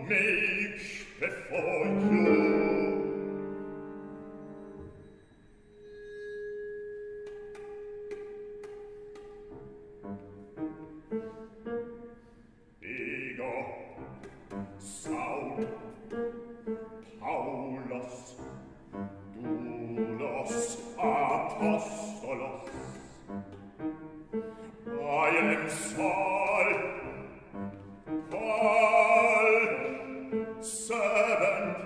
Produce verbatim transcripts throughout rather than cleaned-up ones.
meek before you. Ego, Saul, Paulus, Doulos, Apostolos. I am Saul, Paul, servant,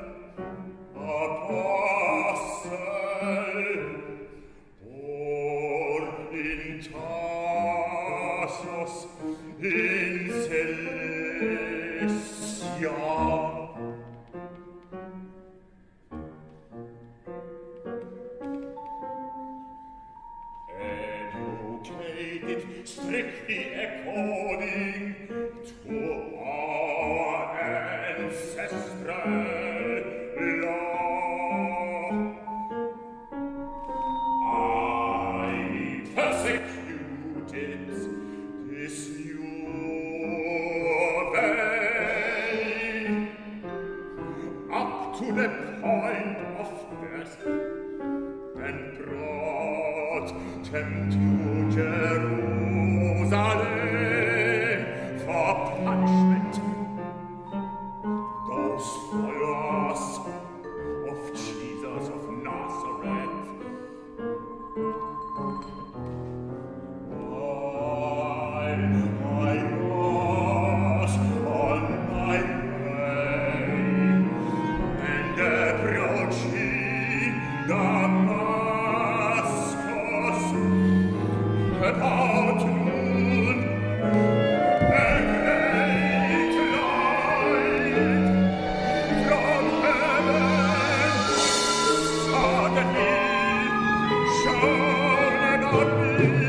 apostle, or in Tarsus, in Cilicia. Educated strictly according to our ancestral law. I persecuted this new way up to the point of death, and brought them to Jerusalem for punishment. Those followers of Jesus of Nazareth. I, I was on my way, and approaching Damascus about noon, a great light from heaven suddenly shone on me.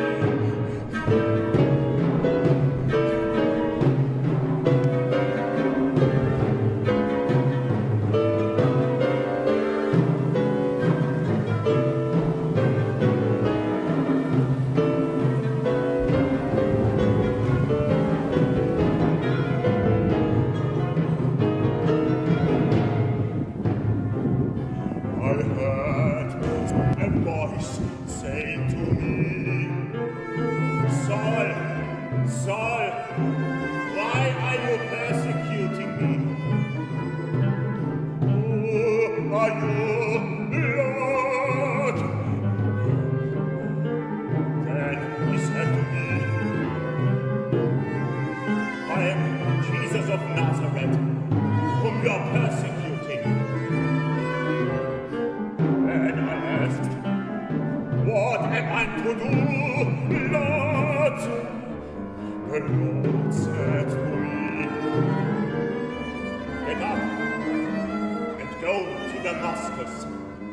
I heard a voice saying to me, Saul, Saul, why are you persecuting me? Who are you, Lord? Then he said to me, I am Jesus of Nazareth, whom you are persecuting. And I asked, what am I to do, Lord? The Lord said to me, get up and go to Damascus.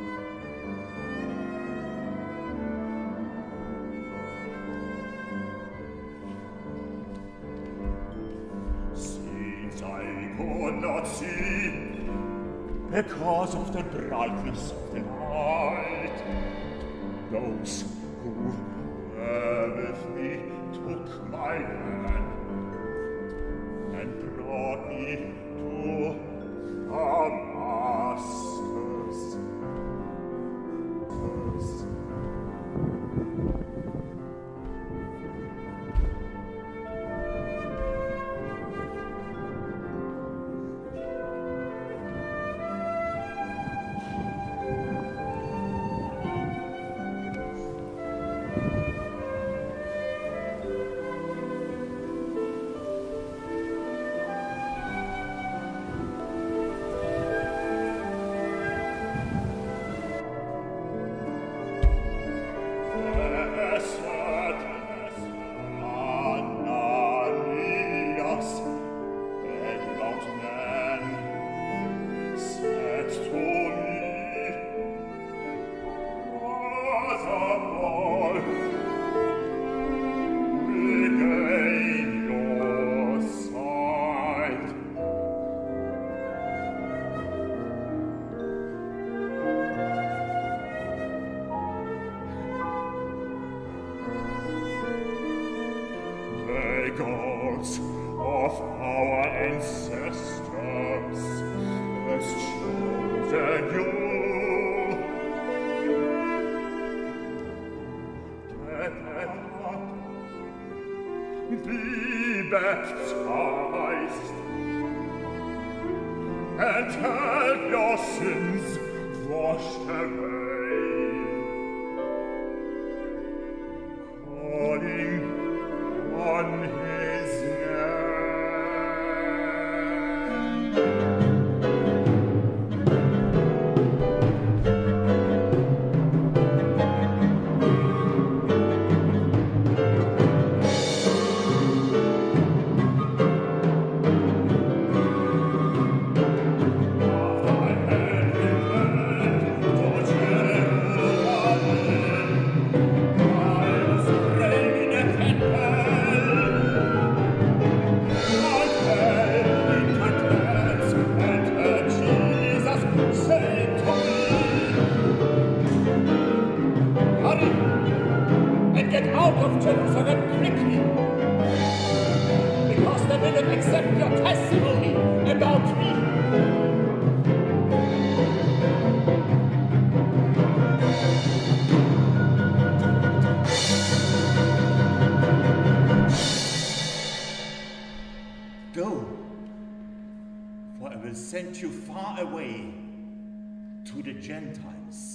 Since I could not see because of the brightness of the light, those who were with me took my hand and brought me to Damascus. of our ancestors has chosen you. Get up, be baptized, and have your sins washed away, calling on his accept your testimony about me. Go, for I will send you far away to the Gentiles.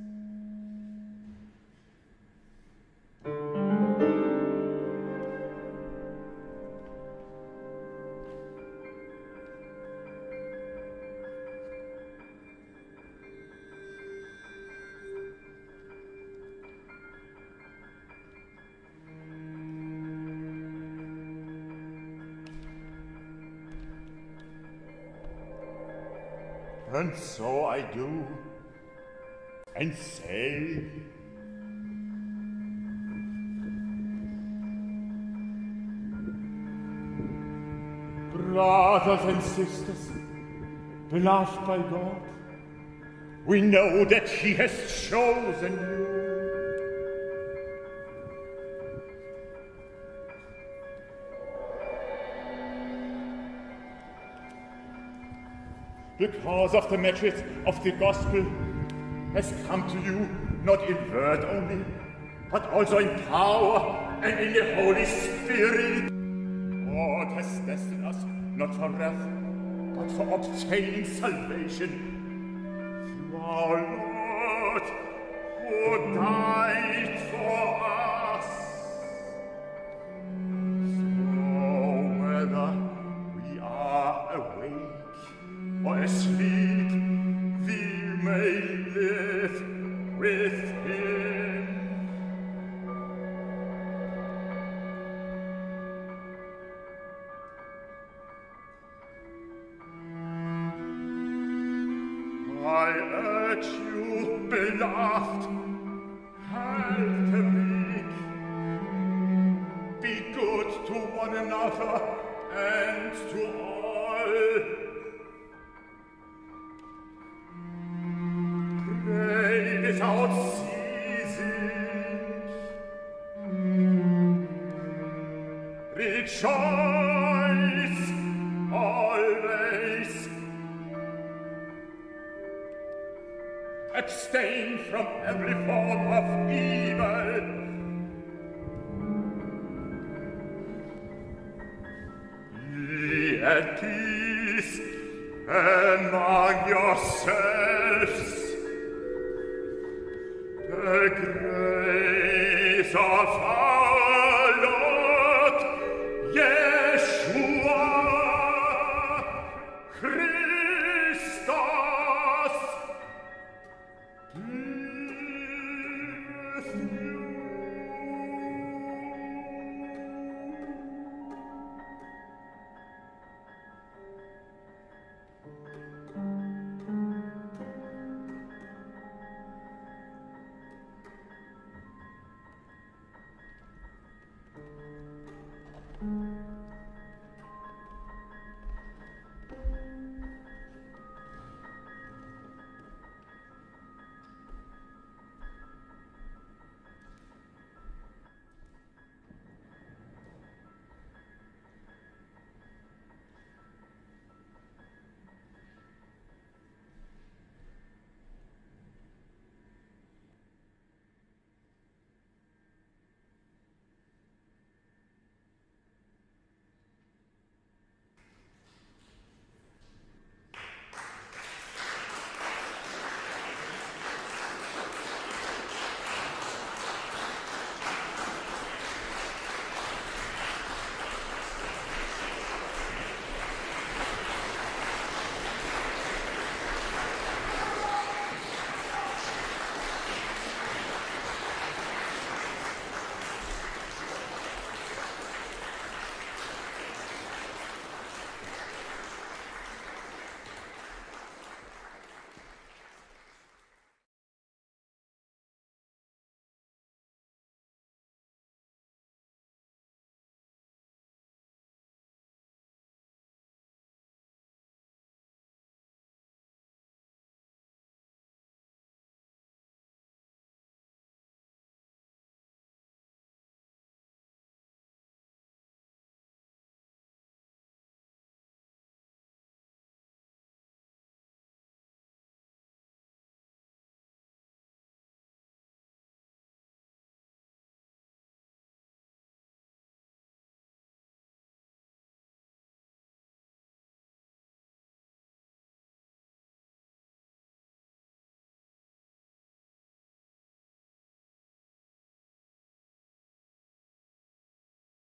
And so I do, and say, brothers and sisters, beloved by God, we know that He has chosen you. Because of the message of the gospel has come to you, not in word only, but also in power and in the Holy Spirit. God has destined us not for wrath, but for obtaining salvation through our Lord, who died for us. So whether we are awake or asleep, we may live with Him. I urge you, beloved, help the weak, be good to one another and to all. Pray without ceasing. Rejoice always. Abstain from every form of evil. Be at peace among yourselves. The grace of